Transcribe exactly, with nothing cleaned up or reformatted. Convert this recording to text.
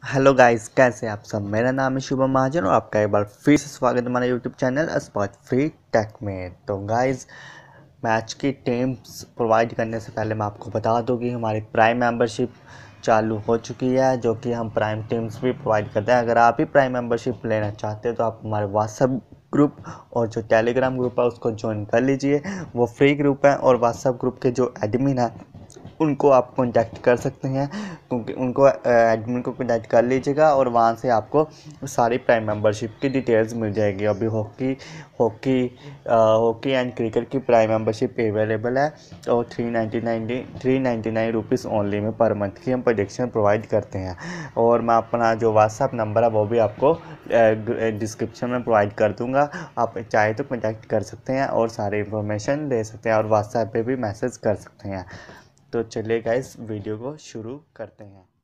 Hello guys, कैसे हैं आप सब। मेरा नाम है शुभम महाजन और आपका एक बार फिर से स्वागत है हमारे YouTube channel spot free tech में। तो गाइस, मैच की टीम्स प्रोवाइड करने से पहले मैं आपको बता दूं कि हमारी प्राइम मेंबरशिप चालू हो चुकी है, जो कि हम प्राइम टीम्स भी प्रोवाइड करते हैं। अगर आप भी प्राइम मेंबरशिप लेना चाहते हैं तो आप हमारे व्हाट्सएप ग्रुप और जो टेलीग्राम ग्रुप है उसको ज्वाइन कर लीजिए। वो फ्री ग्रुप है और व्हाट्सएप ग्रुप के जो एडमिन है उनको आप कांटेक्ट कर सकते हैं, क्योंकि उनको एडमिन को कांटेक्ट कर लीजिएगा और वहाँ से आपको सारी प्राइम मेंबरशिप की डिटेल्स मिल जाएगी। अभी hockey hockey hockey and cricket की प्राइम मेंबरशिप अवेलेबल है और three ninety nine three ninety nine rupees only में पर मंथ की हम प्रोडक्शन प्रोवाइड करते हैं। और मैं अपना जो व्हाट्सअप नंबर है वो भी आपको डिस्क्रिप्शन में प्रोवाइड कर दूंगा। आप चाहे तो कांटेक्ट कर सकते हैं और सारी इन्फॉर्मेशन ले सकते हैं और व्हाट्सएप पे भी मैसेज कर सकते हैं। तो चलिए गाइस, वीडियो को शुरू करते हैं।